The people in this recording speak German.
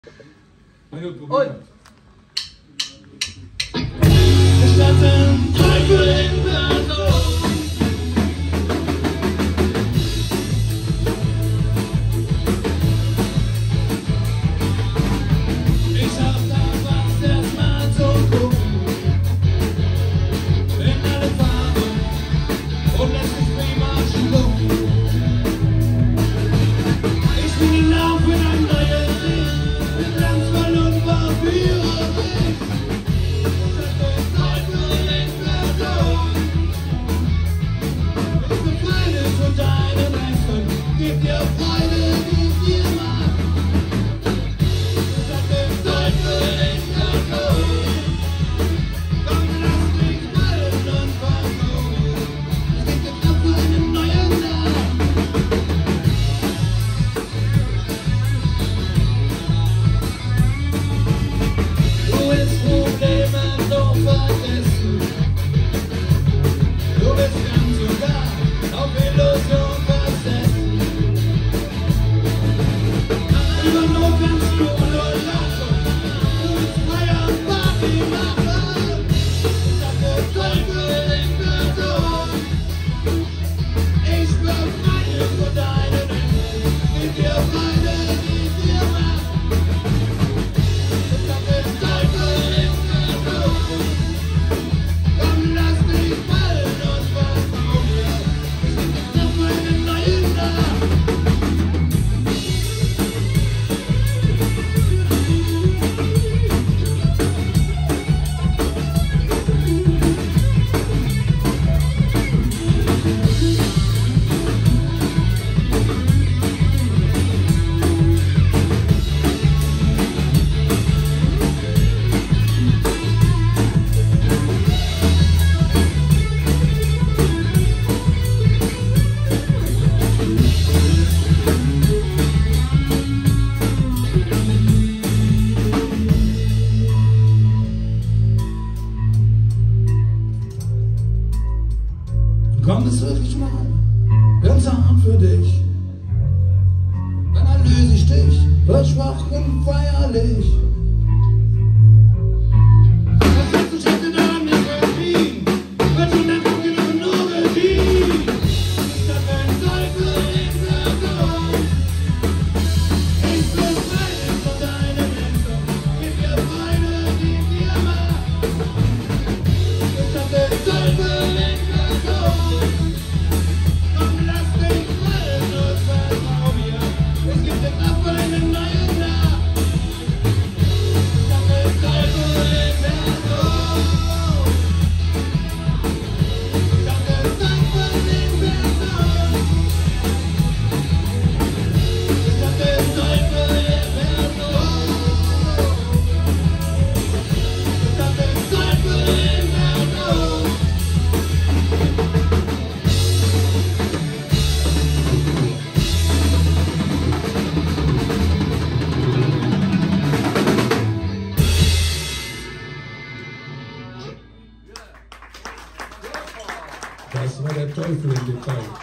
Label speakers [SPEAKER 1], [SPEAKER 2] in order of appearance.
[SPEAKER 1] Und
[SPEAKER 2] Teufel in Person. Ich hab da was erstmal zu gucken, in alle Farben und lässt mich prima schlucken. Ich bin hinauf in ein neues Licht, mit glanzvoll und verführerisch. Gib dir Freude, gib dir Macht. Sag dem Teufel in der Not. Komm, lass mich fallen und versuchen. Es gibt dir Kraft für einen neuen Tag. Du willst Probleme doch vergessen. Du bist ganz und gar auf Illusion versessen. Über Not kannst du nur lachen. Du bist freier Partymacher. Sag der Teufel in Person. Ich befreie von deinen Händen. Gib dir Freude, gib dir Macht. Sag der Teufel in Person. Komm, lass dich fallen und vertrau mir. Es gibt dir Kraft für einen neuen Tag. Kommt es wirklich mal ganz hart für dich? Dann erlöse ich dich, versprochen feierlich. Das letzte Schritte da nicht verziehen, wird schon der Funke noch nur bedient. Statt ein Teufel in Person. Ich befreie dich von deinen Händen, gib dir Freude, gib dir Macht. Statt ein Teufel in Person. Komm, lass dich fallen und vertrau mir. Es gibt dir Kraft für einen neuen Tag. Sag der Teufel in Person. Sag der Teufel in Person. Sag der Teufel in Person. Sag der Teufel in Person.
[SPEAKER 1] das war der Teufel im Detail.